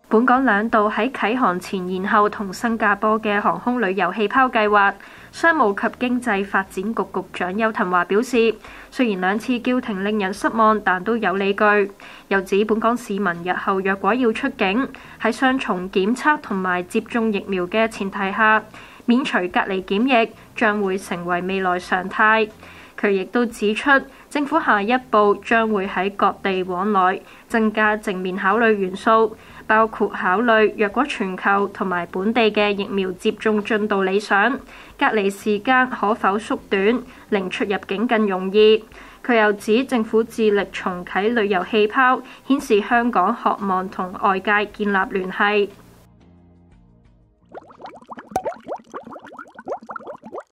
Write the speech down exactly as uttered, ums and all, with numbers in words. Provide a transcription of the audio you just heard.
本港兩度喺啟航前延後同新加坡嘅航空旅遊氣泡計劃，商務及經濟發展局局長邱騰華表示，雖然兩次叫停令人失望，但都有理據。又指本港市民日後若果要出境，喺雙重檢測同埋接種疫苗嘅前提下，免除隔離檢疫將會成為未來常態。佢亦都指出，政府下一步將會喺各地往來增加正面考慮元素，包括考慮若果全球同埋本地嘅疫苗接種進度理想，隔離時間可否縮短，令出入境更容易。佢又指政府致力重啟旅遊氣泡，顯示香港渴望同外界建立聯繫。